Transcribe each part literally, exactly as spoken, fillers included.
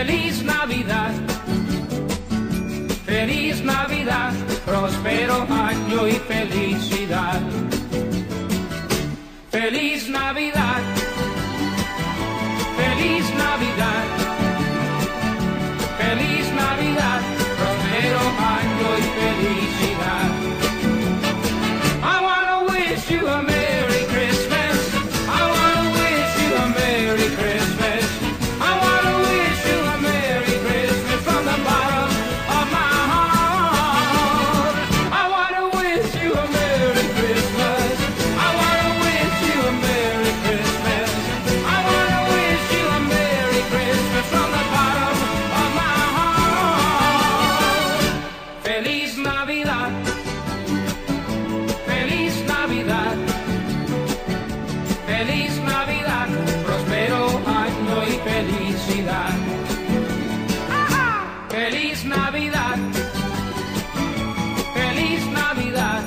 Feliz Navidad, feliz Navidad, próspero año y felicidad. Feliz Navidad, feliz Navidad, feliz Navidad, próspero año y felicidad. I wanna wish you a Merry Christmas. I wanna wish you a Merry Christmas. I wanna wish you a Merry Christmas from the bottom of my heart. I wanna wish you a Merry Christmas. I wanna wish you a Merry Christmas. I wanna wish you a Merry Christmas from the bottom of my heart. Feliz Navidad, feliz Navidad, feliz Navidad, próspero año y felicidad. Feliz Navidad, feliz Navidad,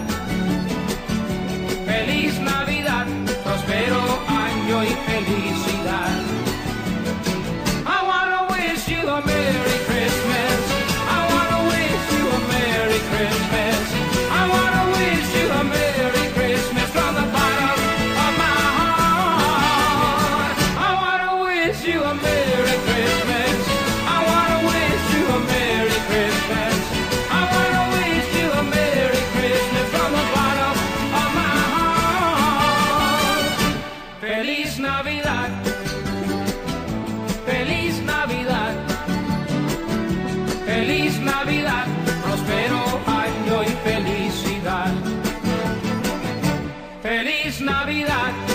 feliz Navidad, próspero año y felicidad. I wanna wish you a Merry Christmas. I wanna wish you a Merry Christmas. I wanna wish you a Merry Christmas from the bottom of my heart. I wanna wish you a Merry Christmas. I wanna wish you a Merry Christmas. I wanna wish you a Merry Christmas from the bottom of my heart. Feliz Navidad, feliz Navidad, feliz Navidad, próspero año y felicidad. Feliz Navidad.